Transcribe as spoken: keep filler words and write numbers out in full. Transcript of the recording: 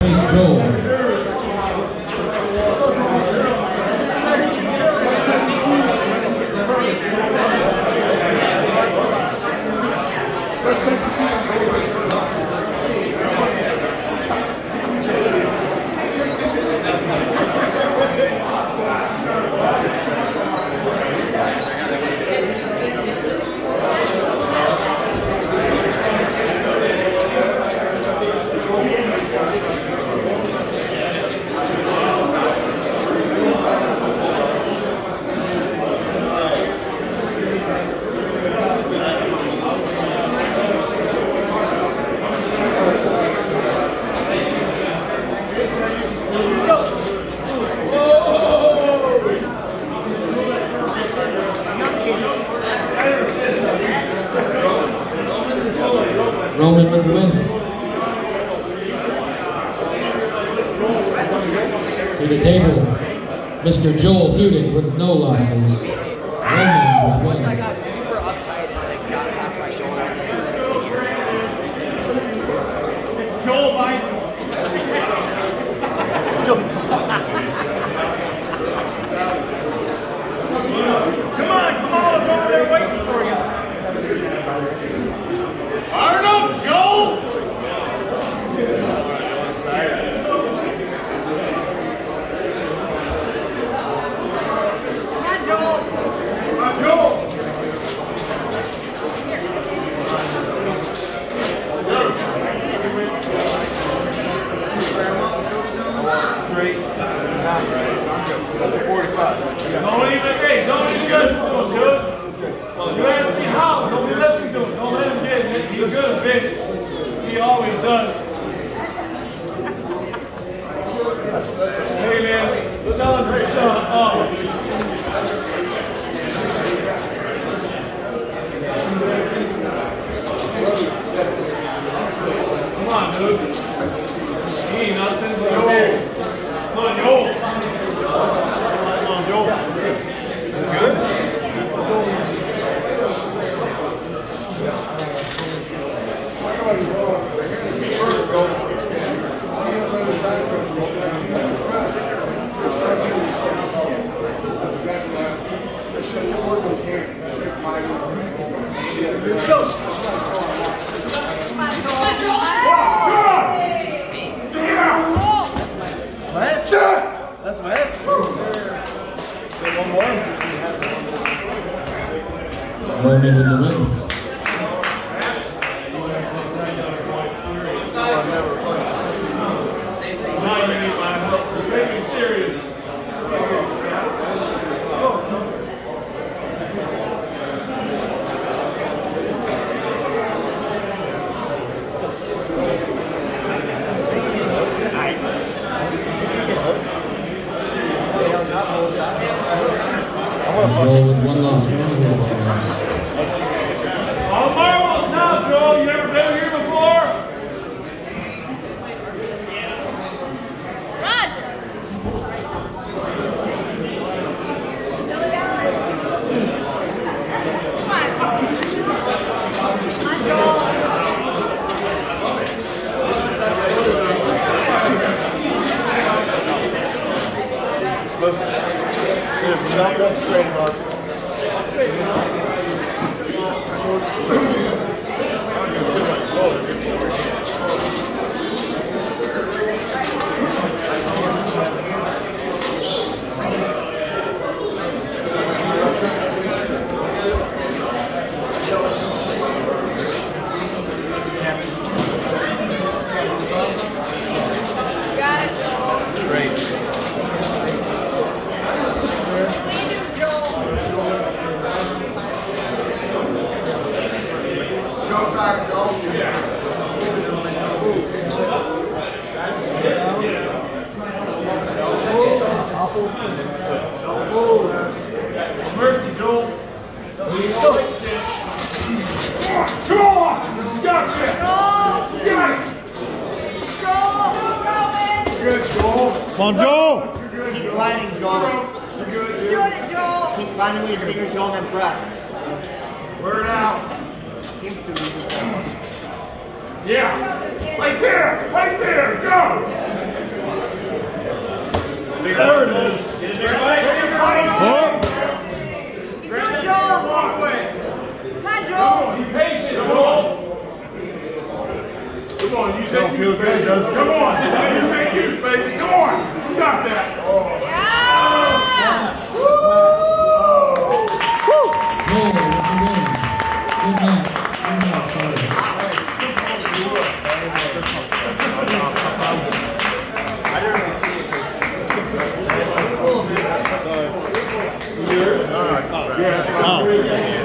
Joel. Roman with the win. To the table, Mister Joel Hudick with no losses. Roman with Once I win. got super uptight and I got past my shoulder. It's Joel Biden. Come on, Kamala's over there waiting for you. Arnold, Joel! Come on, Joel! Come on, Joel! Straight. This is the time, right? So I'm good. That's a forty-five. Don't even, hey, don't even listen to him, dude. Well, you ask me how, don't be listening to him. Don't let him get it. He's good, bitch. He always does. Hey, man, tell him to shut up. Come on, dude. He ain't nothing but a bitch. Come on, Joel. Come on, Joel. That's good. Let's go. Lance? That's Lance. Get one more. Roman with the win. Now you need my help. Take me serious. Joel with one loss. All marbles now, Joel. You ever been here before? Roger. Come on. Come on, Joel. Listen, there's not one straight mark. Got it, Joel. Great. Showtime, Joe. Mercy, Joel. Come on! Gotcha! Got it! Good, Joel. Come on, Joel! You're good, Keep Joel. gliding, Joel. You're good, dude. Doing it, Joel. Keep gliding with your fingers, Joel, and then press. Word out. Instantly, just that one. Yeah. Right there. Right there. Go. don't feel good, does it? Come on. You make use, baby. Come on. You got that. Yeah! Joel with the win. Good match. Good match, guys. Yeah.